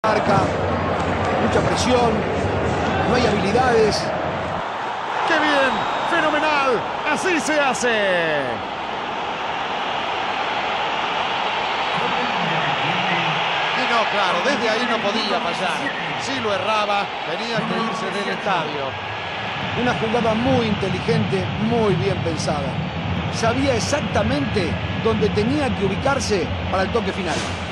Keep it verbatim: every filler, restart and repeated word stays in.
Marca, mucha presión, no hay habilidades. ¡Qué bien! ¡Fenomenal! ¡Así se hace! Y no, claro, desde ahí no podía fallar. Si lo erraba, tenía que irse del estadio. Una jugada muy inteligente, muy bien pensada. Sabía exactamente dónde tenía que ubicarse para el toque final.